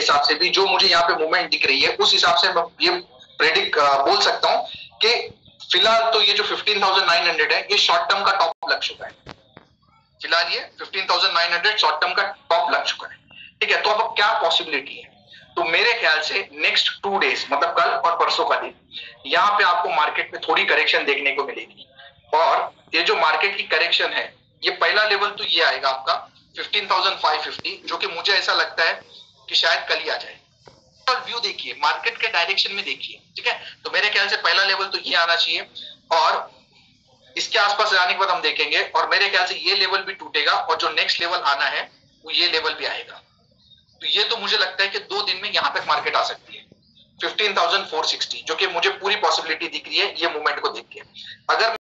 हिसाब से भी जो मुझे यहाँ पे मूवमेंट दिख रही है उस हिसाब से मैं ये प्रेडिक्ट बोल सकता हूँ कि फिलहाल तो ये जो 15,900 है ये शॉर्ट टर्म का टॉप लग चुका है। फिलहाल ये 15,900 शॉर्ट टर्म का टॉप लग चुका है। ठीक है, तो अब क्या पॉसिबिलिटी है? तो मेरे ख्याल से नेक्स्ट 2 डेज मतलब कल और परसों का दिन यहाँ पे आपको मार्केट में थोड़ी करेक्शन देखने को मिलेगी। और ये जो मार्केट की करेक्शन है ये पहला लेवल तो ये आएगा आपका 15,550, जो कि मुझे ऐसा लगता है कि शायद कल ही आ जाए। व्यू देखिए, मार्केट के डायरेक्शन में देखिए, ठीक है, तो मेरे ख्याल से पहला लेवल तो ये आना चाहिए और इसके आसपास जाने के बाद हम देखेंगे और मेरे ख्याल से ये लेवल भी टूटेगा और जो नेक्स्ट लेवल आना है वो ये लेवल भी आएगा। तो ये तो मुझे लगता है कि 2 दिन में यहां तक मार्केट आ सकती है 15,460, जो कि मुझे पूरी पॉसिबिलिटी दिख रही है ये मूवमेंट को देख के। अगर